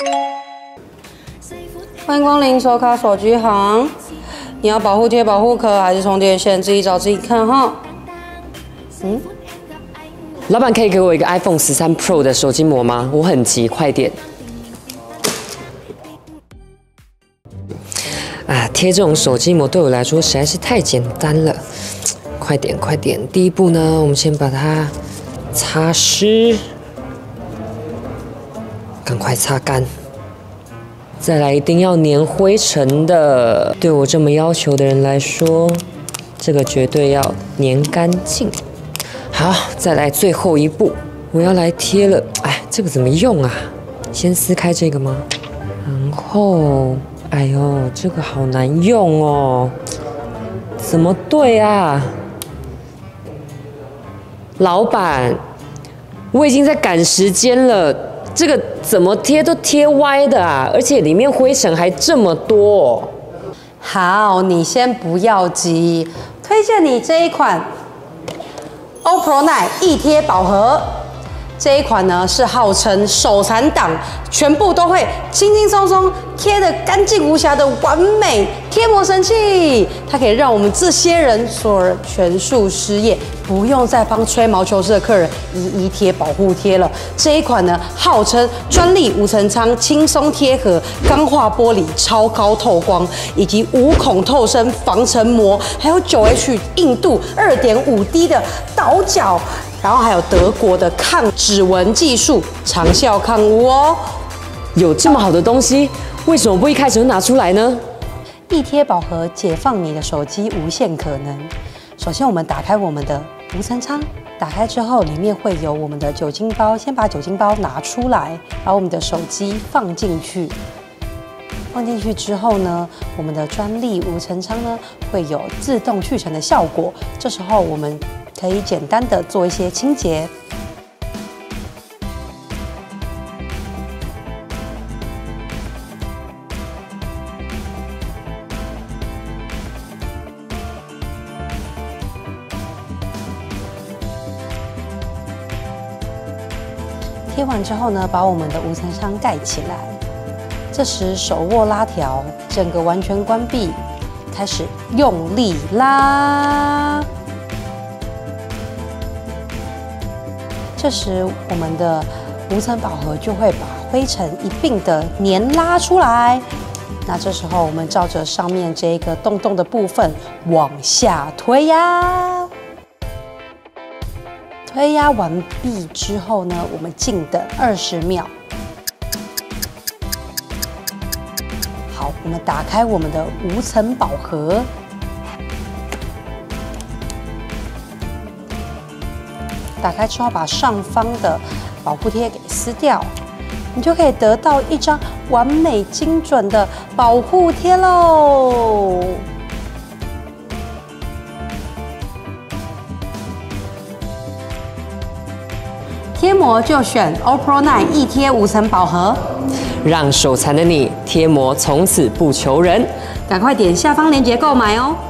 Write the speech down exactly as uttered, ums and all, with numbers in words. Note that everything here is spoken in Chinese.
欢迎光临手卡手机行，你要保护贴、保护壳还是充电线，自己找自己看哈。嗯， 老板可以给我一个 iPhone 十三 Pro 的手机膜吗？我很急，快点。啊，贴这种手机膜对我来说实在是太简单了。快点，快点！第一步呢，我们先把它擦湿，赶快擦干。 再来，一定要粘灰尘的。对我这么要求的人来说，这个绝对要粘干净。好，再来最后一步，我要来贴了。哎，这个怎么用啊？先撕开这个吗？然后，哎呦，这个好难用哦，怎么对啊？老板，我已经在赶时间了。 这个怎么贴都贴歪的啊，而且里面灰尘还这么多哦。 好，你先不要急，推荐你这一款 O Pro 九一贴宝盒。这一款呢是号称手残党全部都会轻轻松松贴得干净无瑕的完美贴膜神器，它可以让我们这些人所全数失业，不用再帮吹毛求疵的客人一一贴保护贴了。这一款呢，号称专利无尘仓轻松贴合、钢化玻璃超高透光，以及无孔透声防尘膜，还有九 H 硬度 二点五 D 的倒角。 然后还有德国的抗指纹技术，长效抗污哦。 有这么好的东西，为什么不一开始就拿出来呢？ 一贴宝盒解放你的手机无限可能。首先，我们打开我们的无尘仓，打开之后里面会有我们的酒精包，先把酒精包拿出来，把我们的手机放进去。放进去之后呢，我们的专利无尘仓呢会有自动去尘的效果。这时候我们 可以简单的做一些清洁。贴完之后呢，把我们的无尘仓盖起来。这时手握拉条，整个完全关闭，开始用力拉。 这时，我们的无尘宝盒就会把灰尘一并的粘拉出来。那这时候，我们照着上面这个洞洞的部分往下推压。推压完毕之后呢，我们静等二十秒。好，我们打开我们的无尘宝盒。 打开之后，把上方的保护贴给撕掉，你就可以得到一张完美精准的保护贴喽。贴膜就选 O Pro 九一贴无尘宝盒， 让手残的你贴膜从此不求人。 赶快点下方链接购买哦。